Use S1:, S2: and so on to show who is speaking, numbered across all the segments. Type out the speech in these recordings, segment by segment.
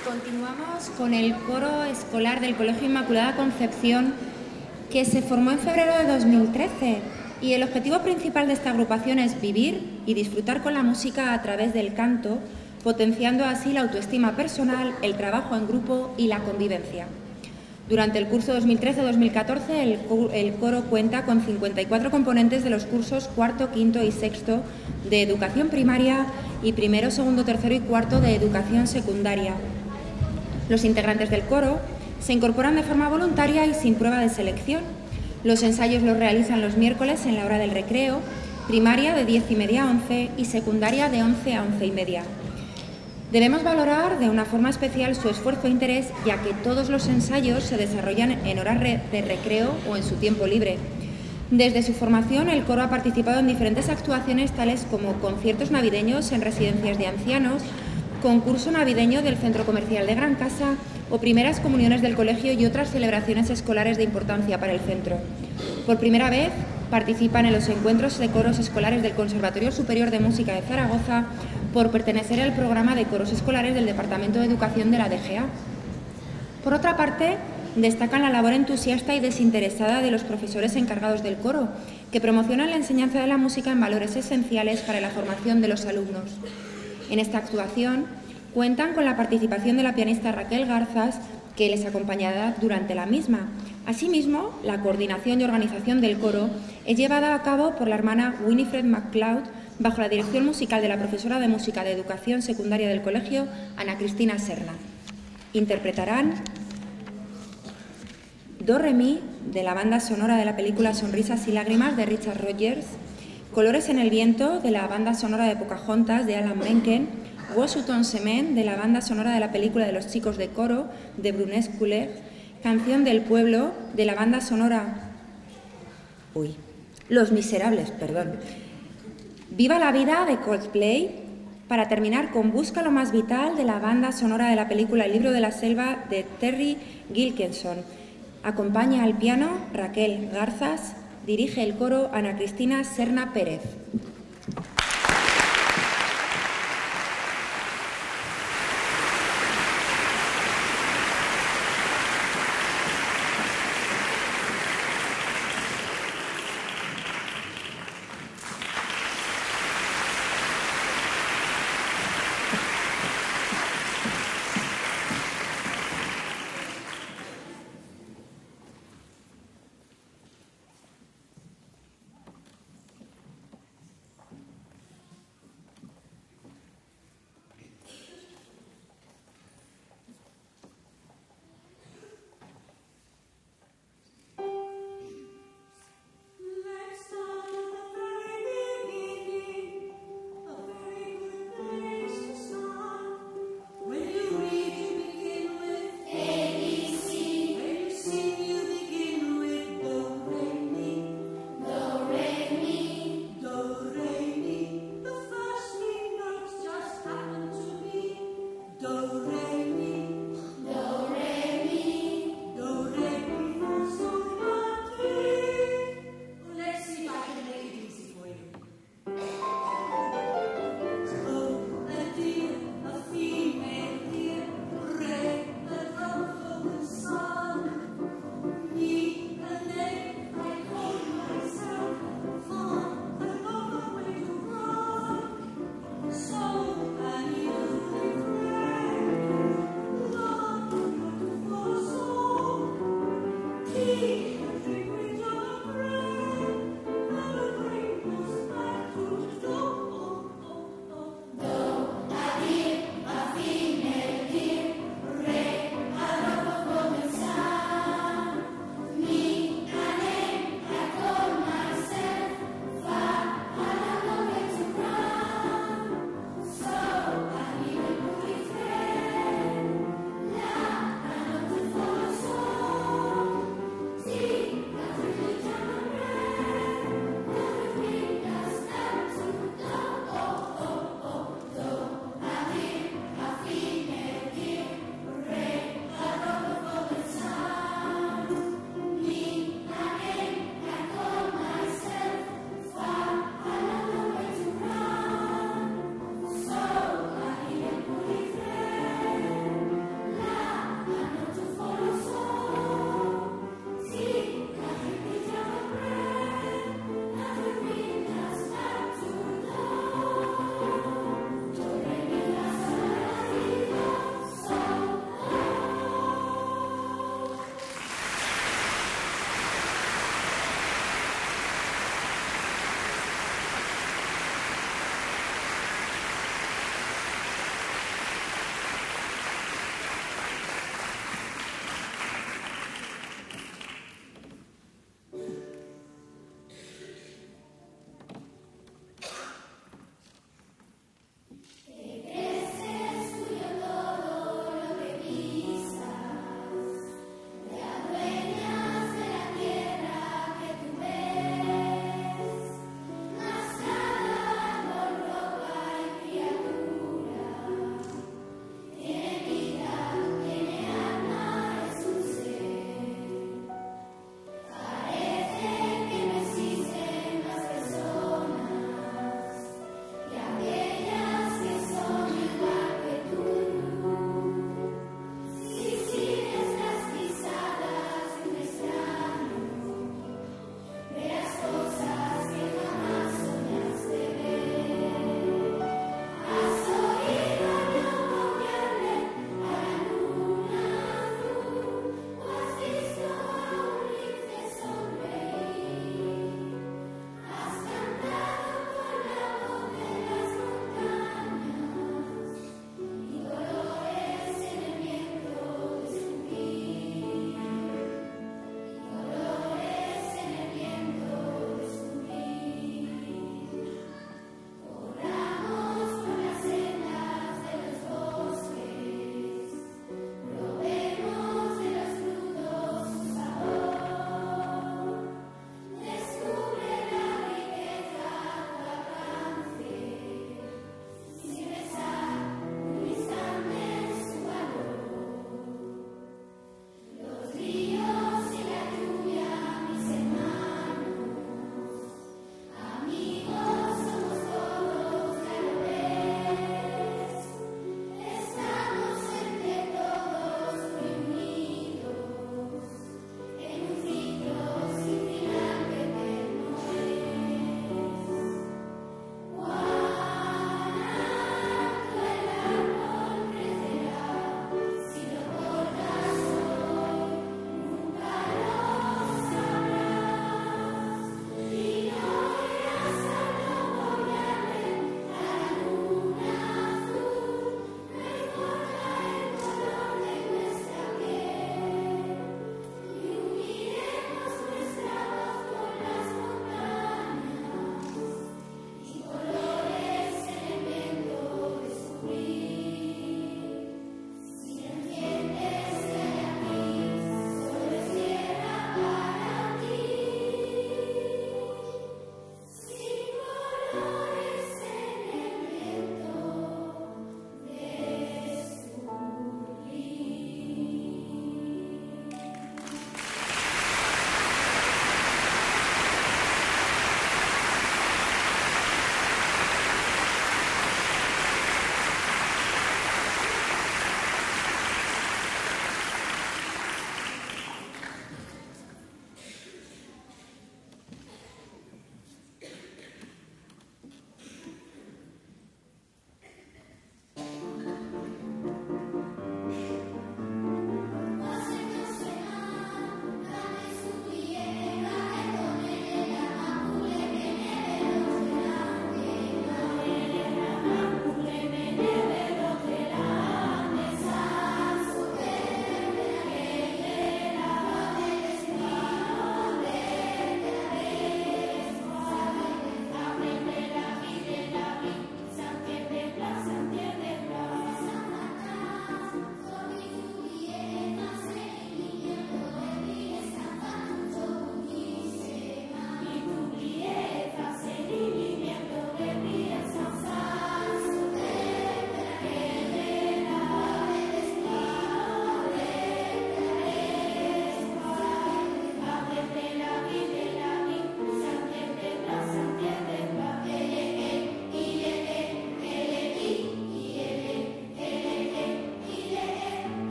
S1: Continuamos con el coro escolar del Colegio Inmaculada Concepción, que se formó en febrero de 2013, y el objetivo principal de esta agrupación es vivir y disfrutar con la música a través del canto, potenciando así la autoestima personal, el trabajo en grupo y la convivencia. Durante el curso 2013-2014, el coro cuenta con 54 componentes de los cursos cuarto, quinto y sexto de educación primaria y primero, segundo, tercero y cuarto de educación secundaria. Los integrantes del coro se incorporan de forma voluntaria y sin prueba de selección. Los ensayos los realizan los miércoles en la hora del recreo, primaria de 10:30 a 11 y secundaria de 11 a 11:30. Debemos valorar de una forma especial su esfuerzo e interés, ya que todos los ensayos se desarrollan en horas de recreo o en su tiempo libre. Desde su formación, el coro ha participado en diferentes actuaciones tales como conciertos navideños en residencias de ancianos, concurso navideño del Centro Comercial de Gran Casa o primeras comuniones del colegio y otras celebraciones escolares de importancia para el centro. Por primera vez participan en los encuentros de coros escolares del Conservatorio Superior de Música de Zaragoza por pertenecer al programa de coros escolares del Departamento de Educación de la DGA. Por otra parte, destacan la labor entusiasta y desinteresada de los profesores encargados del coro, que promocionan la enseñanza de la música en valores esenciales para la formación de los alumnos. En esta actuación cuentan con la participación de la pianista Raquel Garzas, que les acompañará durante la misma. Asimismo, la coordinación y organización del coro es llevada a cabo por la hermana Winifred MacLeod, bajo la dirección musical de la profesora de música de educación secundaria del colegio, Ana Cristina Serna. Interpretarán Do Re Mi, de la banda sonora de la película Sonrisas y Lágrimas, de Richard Rodgers, Colores en el viento, de la banda sonora de Pocahontas, de Alan Menken, Washington Semen, de la banda sonora de la película de los chicos de coro, de Brunet Coulet, Canción del pueblo, de la banda sonora Los Miserables, Viva la vida, de Coldplay, para terminar con Busca lo más vital, de la banda sonora de la película El libro de la selva, de Terry Gilkenson. Acompaña al piano Raquel Garzas, dirige el coro Ana Cristina Serna Pérez.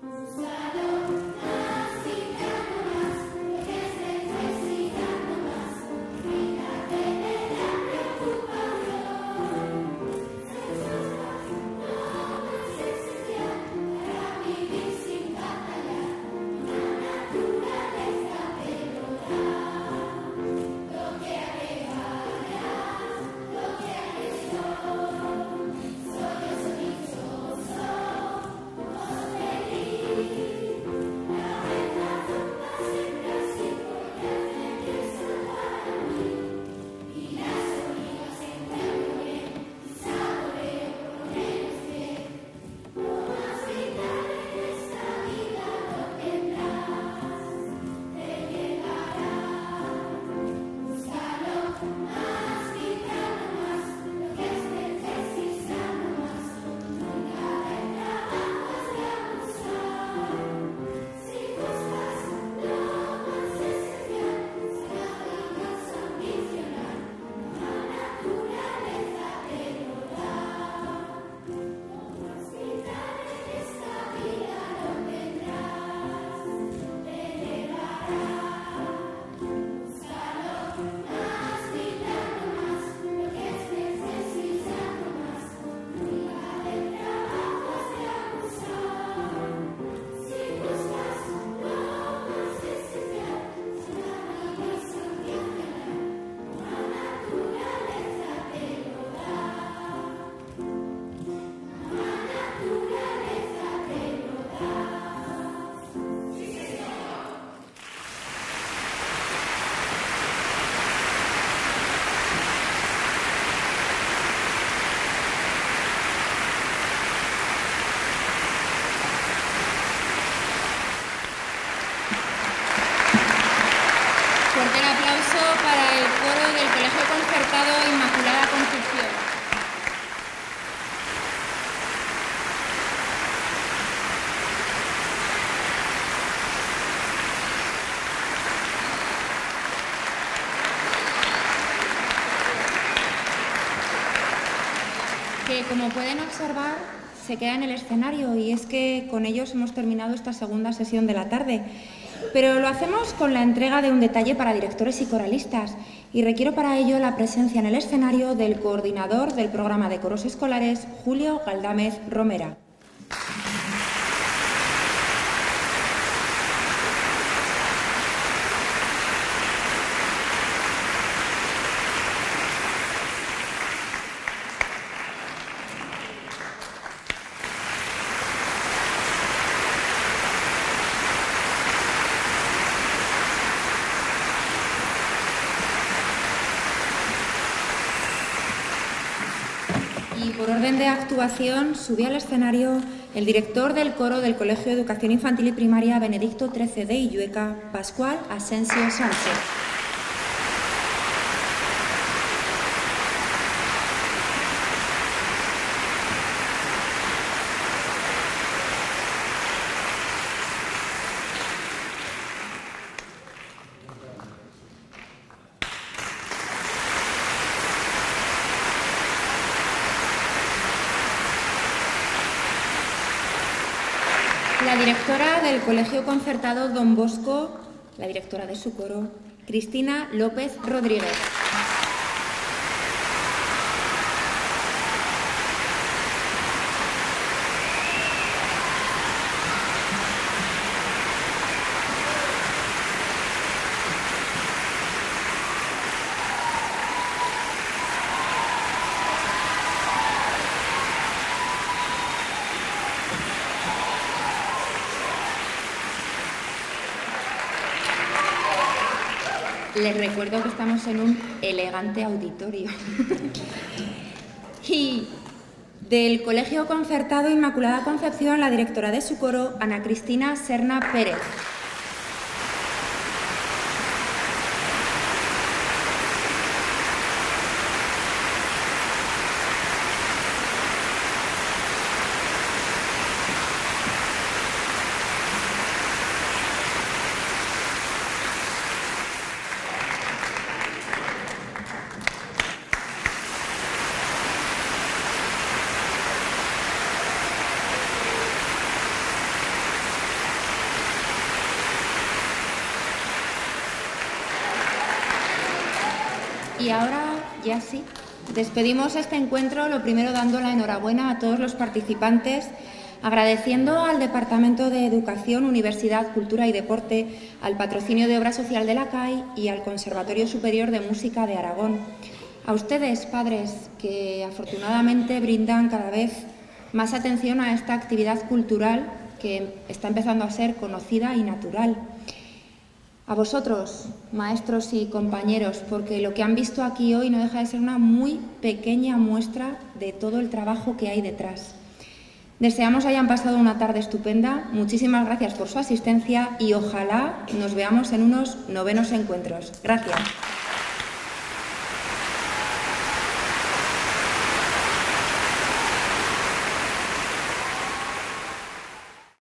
S1: Para el coro del Colegio Concertado Inmaculada Concepción. Que, como pueden observar, se queda en el escenario, y es que con ellos hemos terminado esta segunda sesión de la tarde. Pero lo hacemos con la entrega de un detalle para directores y coralistas, y requiero para ello la presencia en el escenario del coordinador del programa de coros escolares, Julio Galdámez Romera. Y por orden de actuación sube al escenario el director del coro del Colegio de Educación Infantil y Primaria Benedicto XIII de Illueca, Pascual Asensio Sánchez. La directora del Colegio Concertado Don Bosco, la directora de su coro, Cristina López Rodríguez. Les recuerdo que estamos en un elegante auditorio. Y del Colegio Concertado Inmaculada Concepción, la directora de su coro, Ana Cristina Serna Pérez. Y ahora ya sí, despedimos este encuentro, lo primero dando la enhorabuena a todos los participantes, agradeciendo al Departamento de Educación, Universidad, Cultura y Deporte, al Patrocinio de Obra Social de la CAI y al Conservatorio Superior de Música de Aragón. A ustedes, padres, que afortunadamente brindan cada vez más atención a esta actividad cultural que está empezando a ser conocida y natural. A vosotros, maestros y compañeros, porque lo que han visto aquí hoy no deja de ser una muy pequeña muestra de todo el trabajo que hay detrás. Deseamos hayan pasado una tarde estupenda, muchísimas gracias por su asistencia y ojalá nos veamos en unos 9º encuentros. Gracias.